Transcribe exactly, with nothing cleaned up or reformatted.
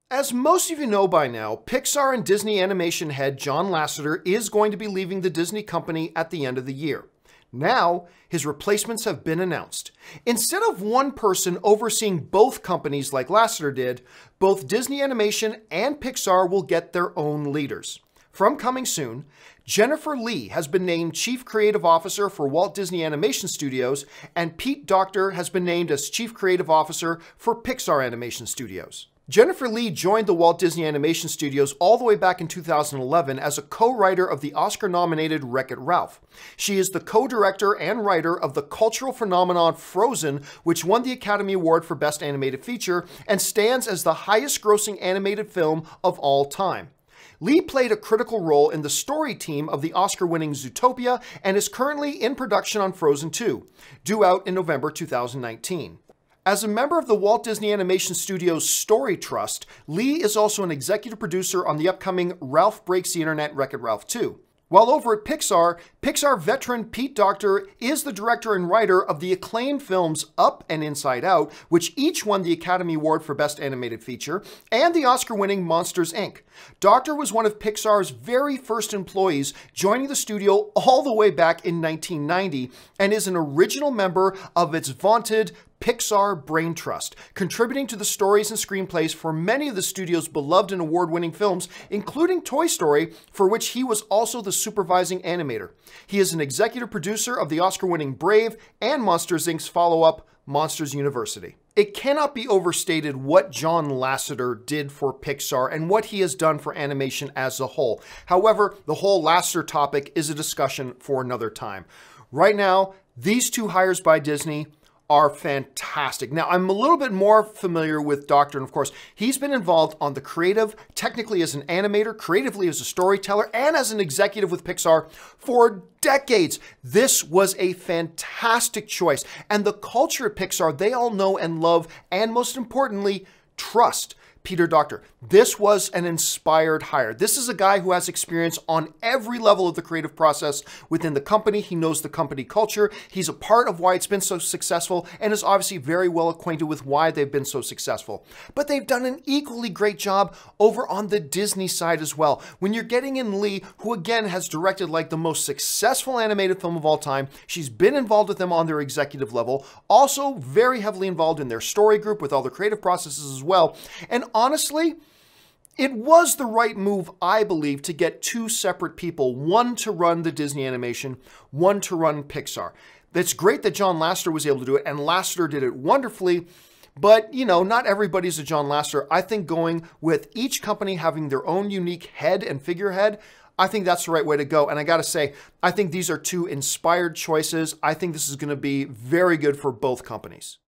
As most of you know by now, Pixar and Disney Animation head John Lasseter is going to be leaving the Disney company at the end of the year. Now, his replacements have been announced. Instead of one person overseeing both companies like Lasseter did, both Disney Animation and Pixar will get their own leaders. From coming soon, Jennifer Lee has been named Chief Creative Officer for Walt Disney Animation Studios, and Pete Docter has been named as Chief Creative Officer for Pixar Animation Studios. Jennifer Lee joined the Walt Disney Animation Studios all the way back in two thousand eleven as a co-writer of the Oscar-nominated Wreck-It Ralph. She is the co-director and writer of the cultural phenomenon Frozen, which won the Academy Award for Best Animated Feature and stands as the highest-grossing animated film of all time. Lee played a critical role in the story team of the Oscar-winning Zootopia and is currently in production on Frozen two, due out in November two thousand nineteen. As a member of the Walt Disney Animation Studios Story Trust, Lee is also an executive producer on the upcoming Ralph Breaks the Internet Wreck-It Ralph two. While over at Pixar, Pixar veteran Pete Docter is the director and writer of the acclaimed films Up and Inside Out, which each won the Academy Award for Best Animated Feature, and the Oscar-winning Monsters, Incorporated. Docter was one of Pixar's very first employees, joining the studio all the way back in nineteen ninety, and is an original member of its vaunted Pixar Brain Trust, contributing to the stories and screenplays for many of the studio's beloved and award-winning films, including Toy Story, for which he was also the supervising animator. He is an executive producer of the Oscar-winning Brave and Monsters, Incorporated's follow-up, Monsters University. It cannot be overstated what John Lasseter did for Pixar and what he has done for animation as a whole. However, the whole Lasseter topic is a discussion for another time. Right now, these two hires by Disney are fantastic. Now, I'm a little bit more familiar with Docter, and of course, he's been involved on the creative, technically as an animator, creatively as a storyteller, and as an executive with Pixar for decades. This was a fantastic choice, and the culture at Pixar, they all know and love, and most importantly, trust Peter Docter. This was an inspired hire. This is a guy who has experience on every level of the creative process within the company. He knows the company culture. He's a part of why it's been so successful and is obviously very well acquainted with why they've been so successful. But they've done an equally great job over on the Disney side as well. When you're getting in Lee, who again has directed like the most successful animated film of all time, she's been involved with them on their executive level, also very heavily involved in their story group with all the creative processes as well. And honestly, it was the right move, I believe, to get two separate people, one to run the Disney Animation, one to run Pixar. It's great that John Lasseter was able to do it, and Lasseter did it wonderfully, but, you know, not everybody's a John Lasseter. I think going with each company having their own unique head and figurehead, I think that's the right way to go. And I got to say, I think these are two inspired choices. I think this is going to be very good for both companies.